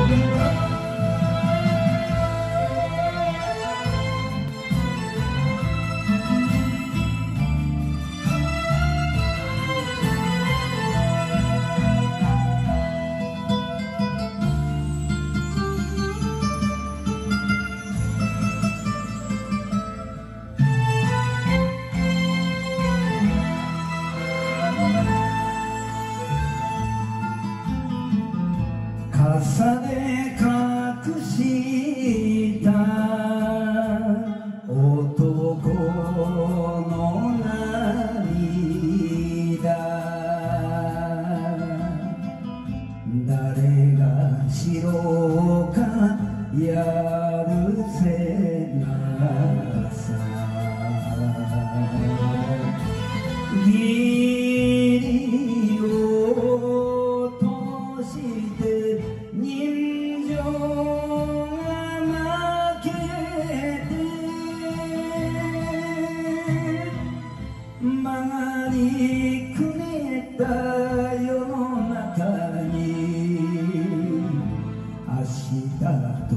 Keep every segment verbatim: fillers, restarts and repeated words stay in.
傘で隠した男の涙、誰がしろうかやるせなさ、義理をとして人情が負けて曲がりくねった世の中に明日と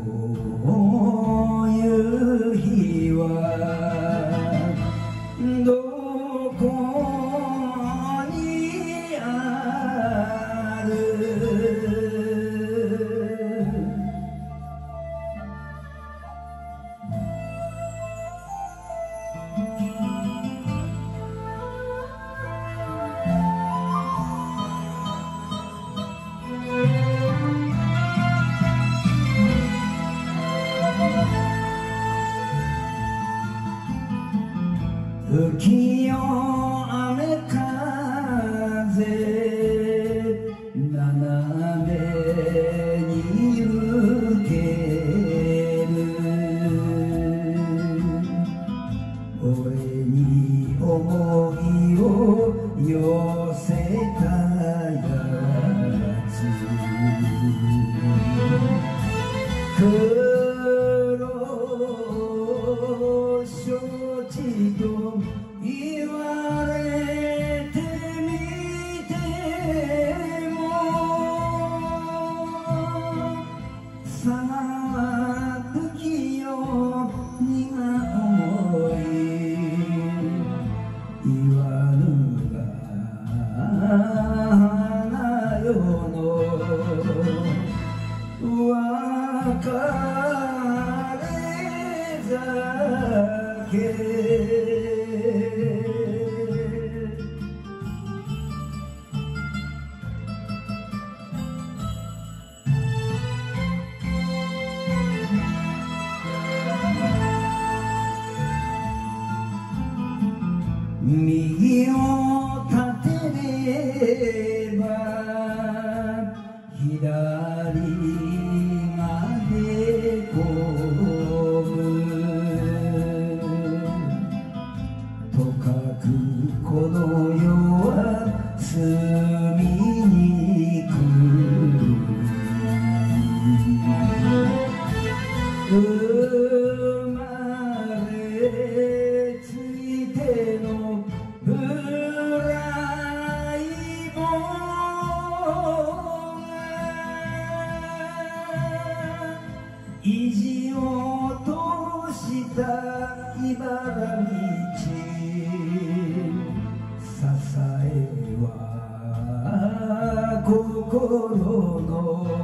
いう日はどこにある。吹よ雨風斜めに受ける、俺に思いを寄せたやつ、苦労承知と言われてみてもさあ不器用荷が重い、言わぬが花よの別れ酒。右を立てれば左がへこむ、とかくこの世は住みにくい、生まれついてのフライボーが意地を通した茨道、支えは心の